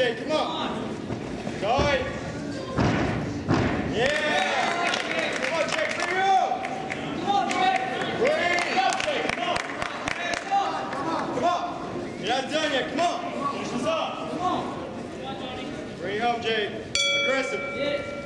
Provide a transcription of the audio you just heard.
Jay, come on. Going. Yeah. Come on, Jay, bring it up. Come on, Jay. Bring it up, Jay. Come on. Come on. You're not done yet. Come on. Finish this up. Come on. Bring it home, Jay. Aggressive.